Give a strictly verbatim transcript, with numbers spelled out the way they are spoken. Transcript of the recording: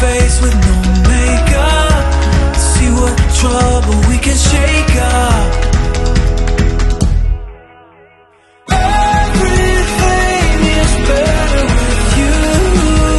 face with no makeup. See what trouble we can shake up.